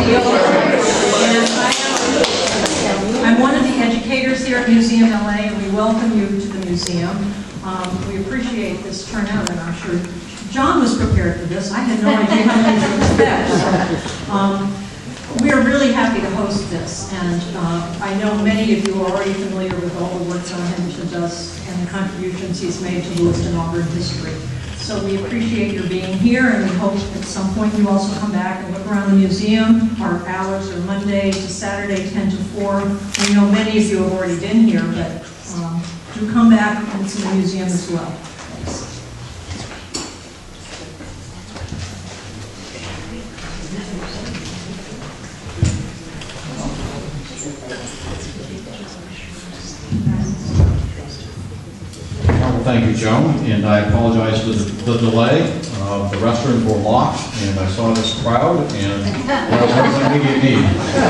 I'm one of the educators here at Museum LA, and we welcome you to the museum. We appreciate this turnout, and I'm sure John was prepared for this. I had no idea how many to expect. We are really happy to host this, and I know many of you are already familiar with all the work John Henderson does and the contributions he's made to Lewiston Auburn history. So we appreciate your being here, and we hope at some point you also come back and look around the museum. Our hours are Monday to Saturday, 10 to 4. We know many of you have already been here, but do come back and see the museum as well. Thanks. Thank you, Joan, and I apologize for the delay. The restrooms were locked, and I saw this crowd, and well, everything you need.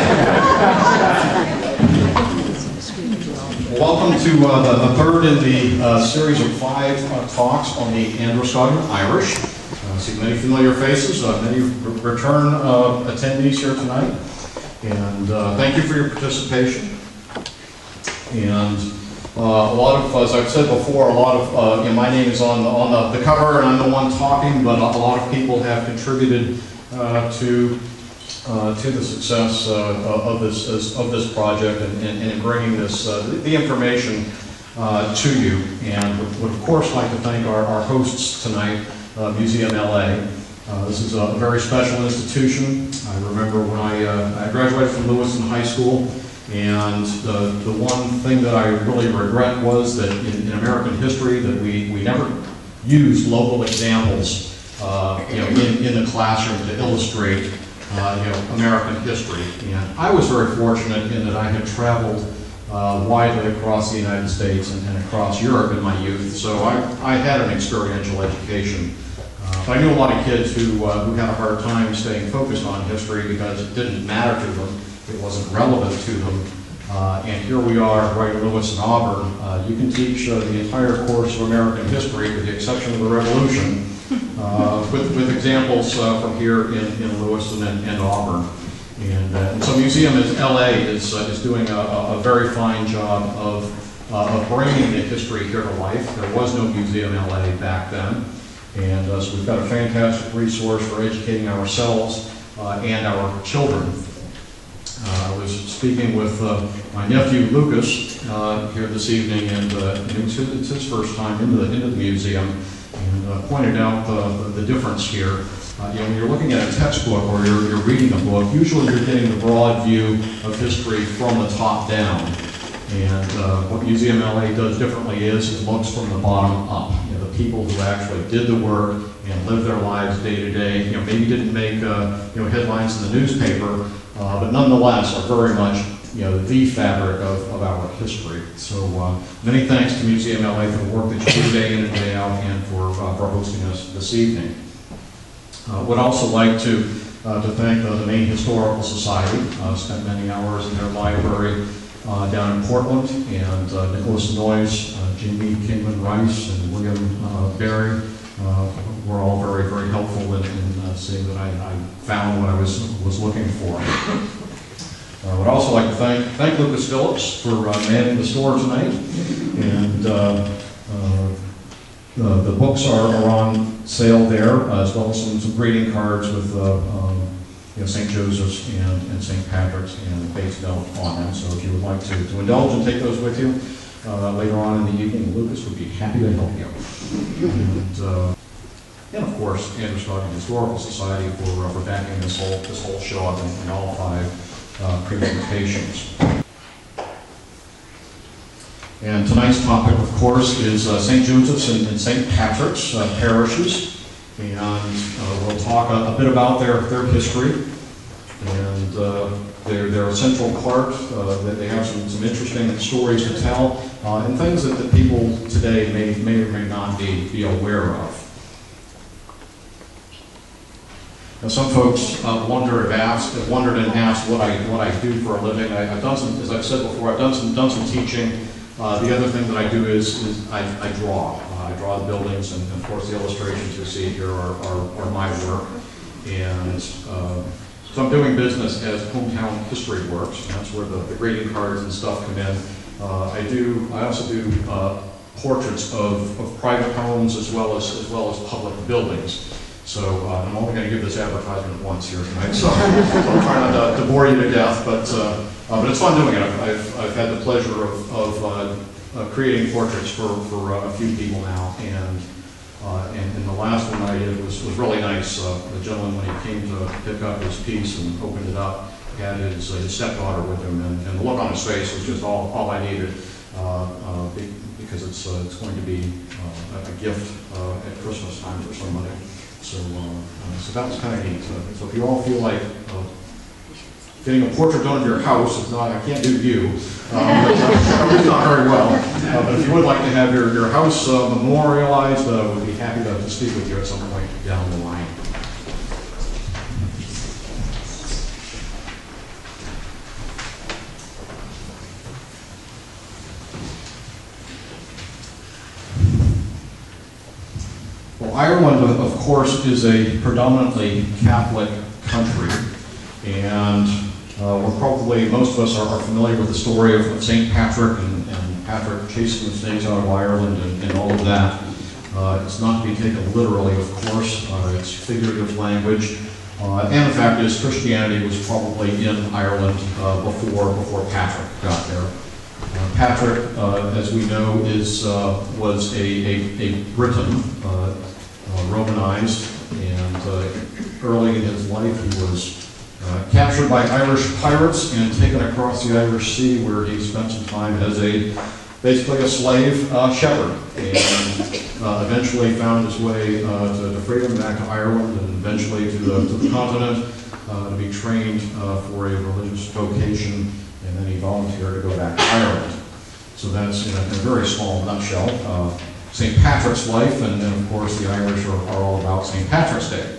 Welcome to the third in the series of 5 talks on the Androscoggin Irish. I see many familiar faces, many return attendees here tonight, and thank you for your participation. And a lot of, as I've said before, a lot of, my name is on the cover, and I'm the one talking, but a lot of people have contributed to the success of this project and in bringing this the information to you. And would of course like to thank our hosts tonight, Museum LA. This is a very special institution. I remember when I graduated from Lewiston High School. And the one thing that I really regret was that in American history that we never used local examples, in the classroom to illustrate, American history. And I was very fortunate in that I had traveled widely across the United States and across Europe in my youth, so I had an experiential education. But I knew a lot of kids who had a hard time staying focused on history because it didn't matter to them. It wasn't relevant to them. And here we are right at Lewiston Auburn. You can teach the entire course of American history with the exception of the Revolution with examples from here in Lewiston and Auburn. And so Museum LA is doing a very fine job of bringing the history here to life. There was no Museum LA back then. And so we've got a fantastic resource for educating ourselves and our children. I was speaking with my nephew Lucas here this evening, and it's his first time into the museum, and pointed out the difference here. When you're looking at a textbook or you're reading a book, usually you're getting the broad view of history from the top down. And what Museum LA does differently is it looks from the bottom up. The people who actually did the work and lived their lives day to day, maybe didn't make headlines in the newspaper, but nonetheless are very much the fabric of our history. So many thanks to Museum LA for the work that you do day in and day out, and for hosting us this evening. Would also like to thank the Maine Historical Society. Spent many hours in their library down in Portland, and Nicholas Noyes, Jamie Kingman Rice, and William Berry were all very, very helpful in seeing that I found what I was looking for. I would also like to thank Lucas Phillips for manning the store tonight, and the books are on sale there, as well as some greeting cards with St. Joseph's and St. Patrick's and Bates note on them. So if you would like to indulge and take those with you later on in the evening, Lucas would be happy to help you. And of course, Androscoggin Historical Society for backing this whole show up in all 5 presentations. And tonight's topic, of course, is St. Joseph's and St. Patrick's parishes, and we'll talk a bit about their history and their central part. That they have some interesting stories to tell, and things that people today may or may not be aware of. Now, some folks wondered and asked what I do for a living. I've done some, as I've said before, I've done some teaching. The other thing that I do is I draw. I draw the buildings, and of course the illustrations you see here are my work. And So I'm doing business as Hometown History Works, and that's where the greeting cards and stuff come in. I also do portraits of private homes as well as public buildings. So I'm only going to give this advertisement once here tonight, so I'll try not to bore you to death, but it's fun doing it. I've had the pleasure of creating portraits for a few people now, and the last one I did was really nice. The gentleman, when he came to pick up his piece and opened it up, had his stepdaughter with him, and the look on his face was just all I needed, because it's going to be a gift at Christmas time for somebody. So that was kind of neat. So if you all feel like getting a portrait done of your house, if not, I can't do you. It's not very well. But if you would like to have your house memorialized, we'd be happy to speak with you at some point down the line. Well, Ireland, of course, is a predominantly Catholic country, and most of us are familiar with the story of St. Patrick and Patrick chasing the snakes out of Ireland and all of that. It's not to be taken literally, of course. It's figurative language. And the fact is, Christianity was probably in Ireland before Patrick got there. Patrick, as we know, was a Briton, Romanized, and early in his life he was captured by Irish pirates and taken across the Irish Sea, where he spent some time as basically a slave shepherd, and eventually found his way to freedom, back to Ireland, and eventually to the continent to be trained for a religious vocation, and then he volunteered to go back to Ireland. So that's in a very small nutshell St. Patrick's life, and then of course the Irish are all about St. Patrick's Day.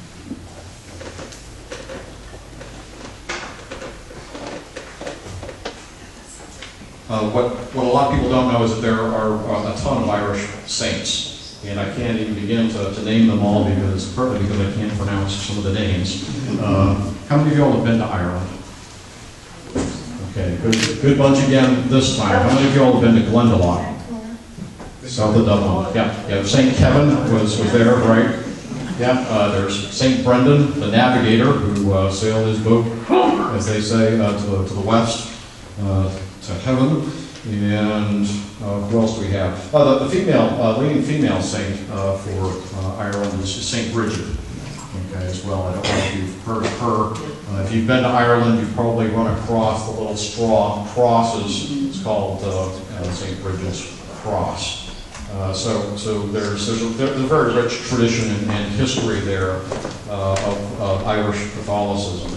What a lot of people don't know is that there are a ton of Irish saints, and I can't even begin to name them all, partly because I can't pronounce some of the names. How many of you all have been to Ireland? Okay, good bunch again this time. How many of you all have been to Glendalough? South of Dublin. Yeah. St. Kevin was there, right? Yeah. There's St. Brendan, the navigator, who sailed his boat, as they say, to the west, to heaven. And who else do we have? The leading female saint for Ireland is St. Bridget. Okay, as well. I don't know if you've heard of her. If you've been to Ireland, you've probably run across the little straw crosses. It's called St. Bridget's Cross. So there's a very rich tradition and history there of Irish Catholicism.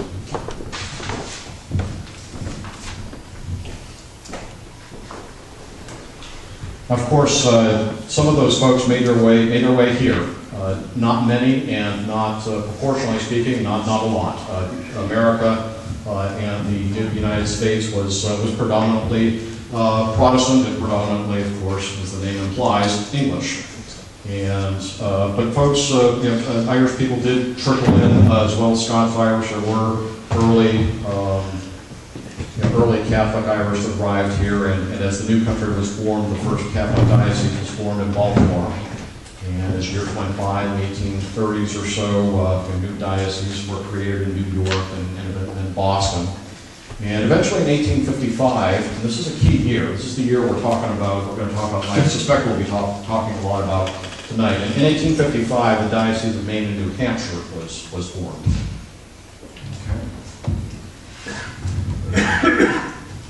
Of course, some of those folks made their way here. Not many, and not proportionally speaking, not a lot. America and the United States was predominantly Protestant, and predominantly, of course, as the name implies, English. And but folks, Irish people did trickle in as well as Scots-Irish. There were early Catholic Irish that arrived here, and as the new country was formed, the first Catholic diocese was formed in Baltimore. And as years went by, in the 1830s or so, new dioceses were created in New York and Boston. And eventually in 1855, and this is a key year, this is the year we're going to talk about, I suspect we'll be talking a lot about tonight. And in 1855, the Diocese of Maine and New Hampshire was formed. Okay.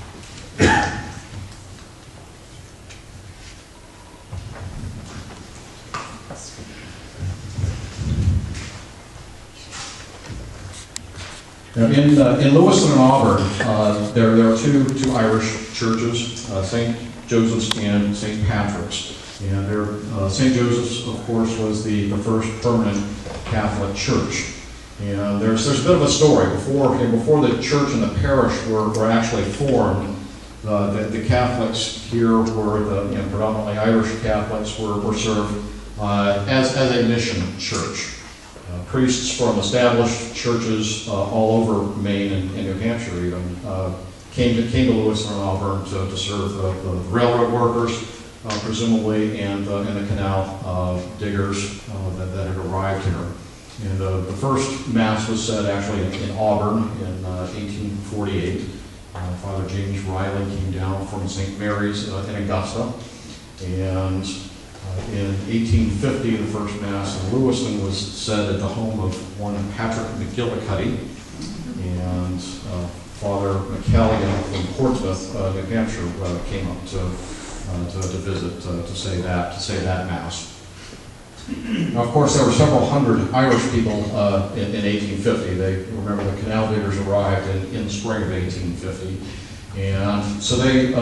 In Lewiston and Auburn, there are two Irish churches, St. Joseph's and St. Patrick's. And St. Joseph's, of course, was the first permanent Catholic church. And there's a bit of a story. Before the church and the parish were actually formed, the Catholics here were predominantly Irish Catholics were served as a mission church. Priests from established churches all over Maine and New Hampshire even came to Lewiston and Auburn to serve the railroad workers, presumably, and the canal diggers that had arrived here. And the first Mass was said actually in Auburn in 1848. Father James Riley came down from St. Mary's in Augusta. And in 1850, the first Mass in Lewiston was said at the home of one Patrick McGillicuddy. And Father McCalligan from Portsmouth, New Hampshire, came up to visit to say that Mass. Now, of course, there were several hundred Irish people in 1850. They remember the canal diggers arrived in the spring of 1850, and so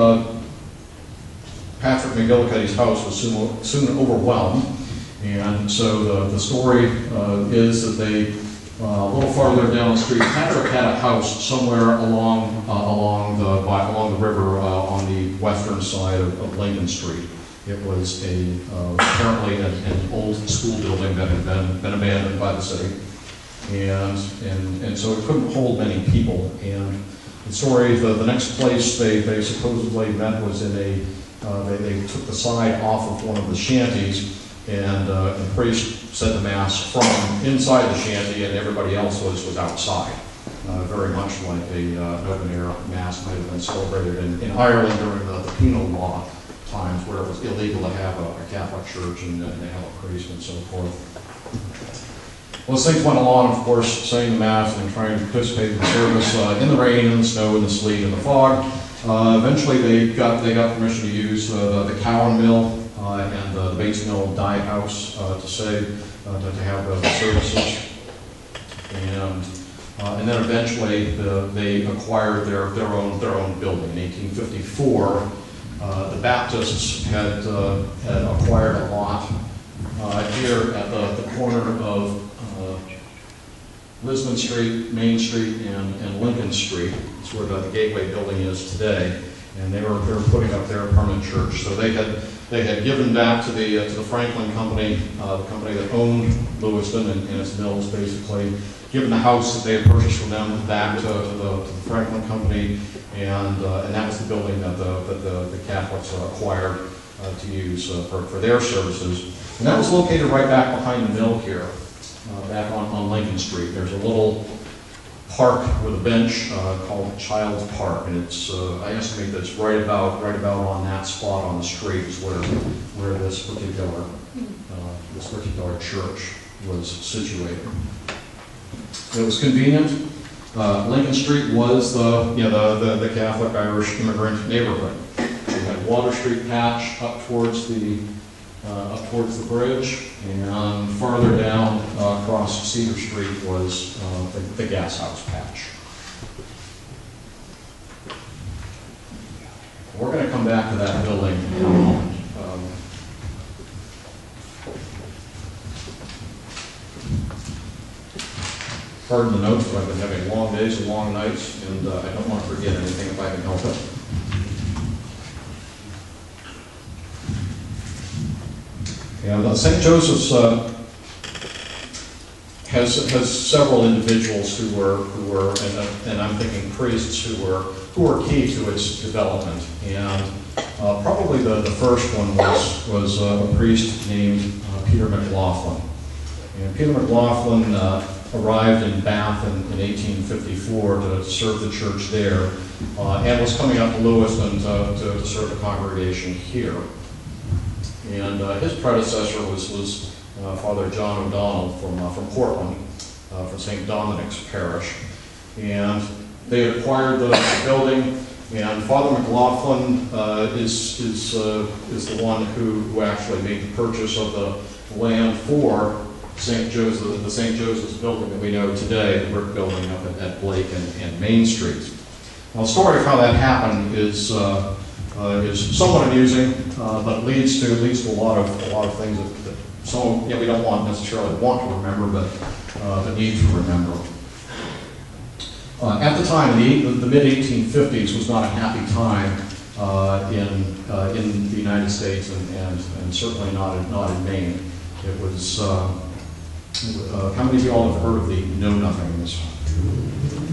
Patrick McGillicuddy's house was soon overwhelmed, and so the story is that they a little farther down the street, Patrick had a house somewhere along the river on the western side of Lincoln Street. It was apparently an old school building that had been abandoned by the city, and so it couldn't hold many people. And the story, the next place they supposedly met was in they took the side off of one of the shanties, and the priest said the Mass from inside the shanty, and everybody else was outside. Very much like an open-air Mass might have been celebrated in Ireland during the penal law times, where it was illegal to have a Catholic church and they have a priest and so forth. Well, as things went along, of course, saying the Mass and trying to participate in the service in the rain, in the snow, in the sleet, in the fog. Eventually, they got permission to use the Cowan Mill and the Bates Mill Dye House to have the services, and then eventually they acquired their own building in 1854. The Baptists had acquired a lot here at the corner of Lisbon Street, Main Street, and Lincoln Street. It's where the Gateway building is today, and they were putting up their permanent church. So they had given back to the Franklin Company, the company that owned Lewiston and its mills, basically given the house that they had purchased from them back to the Franklin Company, and that was the building that the Catholics acquired to use for their services. And that was located right back behind the mill here, back on Lincoln Street. There's a little park with a bench called Child's Park, and it's I estimate that it's right about on that spot on the street is where this particular church was situated. It was convenient. Lincoln Street was the Catholic Irish immigrant neighborhood. We had Water Street patch up towards the bridge, and farther down across Cedar Street was the gas house patch. We're going to come back to that building in a moment. Pardon the notes, but I've been having long days and long nights, and I don't want to forget anything if I can help it. And St. Joseph's has several individuals who were and I'm thinking priests who were key to its development. And probably the first one was a priest named Peter McLaughlin. And Peter McLaughlin arrived in Bath in 1854 to serve the church there, and was coming up to Lewiston to serve the congregation here. And his predecessor was Father John O'Donnell from Portland, from St. Dominic's Parish. And they had acquired the building, and Father McLaughlin is the one who actually made the purchase of the land for St. Joseph, the St. Joseph's building that we know today, the brick building up at Blake and Main Street. Now, the story of how that happened is somewhat amusing, but leads to a lot of things that we don't necessarily want to remember, but need to remember. At the time, the mid-1850s was not a happy time in the United States, and certainly not in Maine. It was How many of you all have heard of the Know Nothingness?